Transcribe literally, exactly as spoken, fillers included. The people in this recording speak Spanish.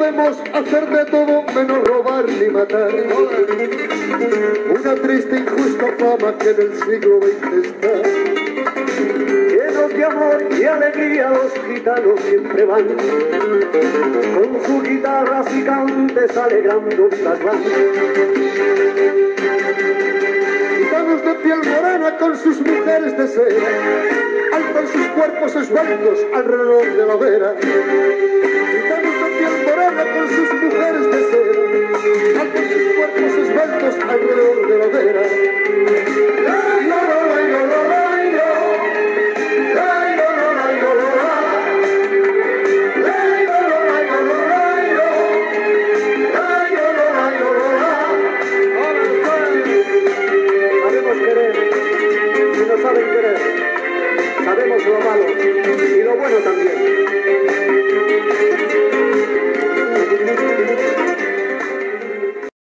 Podemos hacer de todo menos robar ni matar. Una triste e injusta fama que en el siglo veinte está. Llenos de amor y alegría los gitanos siempre van, con sus guitarras y cantes alegrando las van. Gitanos de piel morena con sus mujeres de seda, alzan sus cuerpos esbeltos alrededor de la hoguera. Gitanos de piel morena con sus mujeres de seda, alzan sus cuerpos esbeltos alrededor de la hoguera.